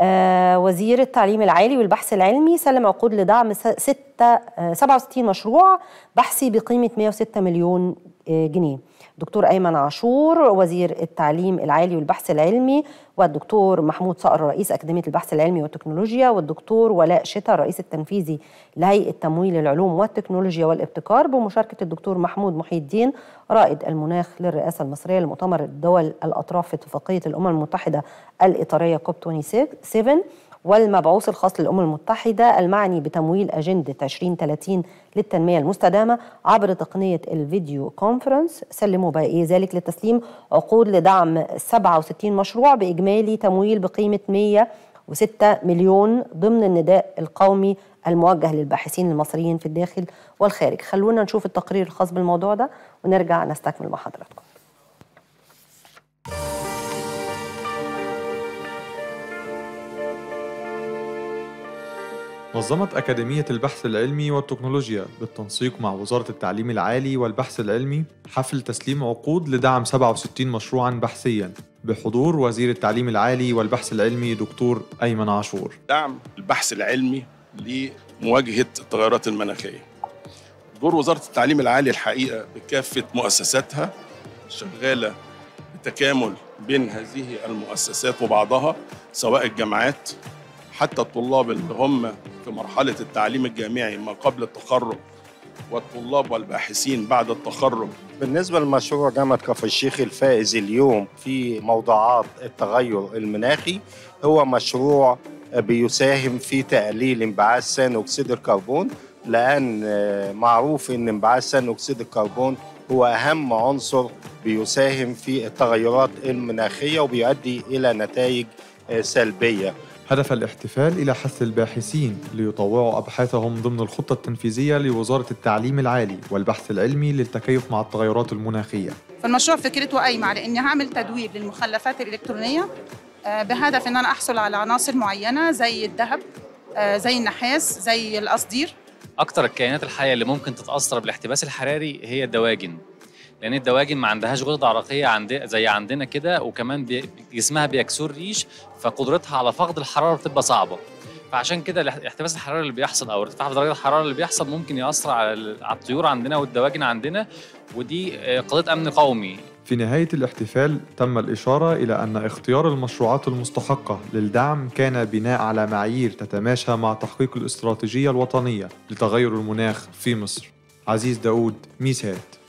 وزير التعليم العالي والبحث العلمي سلم عقود لدعم 67 مشروع بحثي بقيمة 106 مليون جنيه. دكتور أيمن عاشور وزير التعليم العالي والبحث العلمي، والدكتور محمود صقر رئيس أكاديمية البحث العلمي والتكنولوجيا، والدكتور ولاء شتا الرئيس التنفيذي لهيئة تمويل العلوم والتكنولوجيا والابتكار، بمشاركة الدكتور محمود محي الدين رائد المناخ للرئاسة المصرية لمؤتمر الدول الأطراف في اتفاقية الأمم المتحدة الإطارية كوب 27، والمبعوث الخاص للأمم المتحدة المعني بتمويل أجندة 2030 للتنمية المستدامة عبر تقنية الفيديو كونفرنس. سلموا بقى ذلك لتسليم عقود لدعم 67 مشروع بإجمالي تمويل بقيمة 106 مليون ضمن النداء القومي الموجه للباحثين المصريين في الداخل والخارج. خلونا نشوف التقرير الخاص بالموضوع ده ونرجع نستكمل مع حضراتكم. نظمت أكاديمية البحث العلمي والتكنولوجيا بالتنسيق مع وزارة التعليم العالي والبحث العلمي حفل تسليم عقود لدعم 67 مشروعاً بحثياً بحضور وزير التعليم العالي والبحث العلمي دكتور أيمن عاشور. دعم البحث العلمي لمواجهة التغيرات المناخية. دور وزارة التعليم العالي الحقيقة بكافة مؤسساتها شغالة بتكامل بين هذه المؤسسات وبعضها، سواء الجامعات حتى الطلاب اللي هم في مرحلة التعليم الجامعي ما قبل التخرج، والطلاب والباحثين بعد التخرج. بالنسبة لمشروع جامعة كفر الشيخ الفائز اليوم في موضوعات التغير المناخي، هو مشروع بيساهم في تقليل انبعاث ثاني أكسيد الكربون، لأن معروف أن انبعاث ثاني أكسيد الكربون هو أهم عنصر بيساهم في التغيرات المناخية وبيؤدي إلى نتائج سلبية. هدف الاحتفال إلى حث الباحثين ليطوعوا أبحاثهم ضمن الخطة التنفيذية لوزارة التعليم العالي والبحث العلمي للتكيف مع التغيرات المناخية. فالمشروع فكرته قايمة على إني هعمل تدوير للمخلفات الإلكترونية بهدف إن أنا أحصل على عناصر معينة زي الذهب، زي النحاس، زي القصدير. أكتر الكائنات الحية اللي ممكن تتأثر بالاحتباس الحراري هي الدواجن، لأن الدواجن ما عندهاش غدد عرقية زي عندنا كده، وكمان جسمها بيكسر ريش، فقدرتها على فقد الحرارة بتبقى صعبة. فعشان كده الاحتباس الحراري اللي بيحصل أو ارتفاع في درجة الحرارة اللي بيحصل ممكن يأثر على الطيور عندنا والدواجن عندنا، ودي قضية أمن قومي. في نهاية الاحتفال تم الإشارة إلى أن اختيار المشروعات المستحقة للدعم كان بناء على معايير تتماشى مع تحقيق الاستراتيجية الوطنية لتغير المناخ في مصر. عزيز داود، ميسات.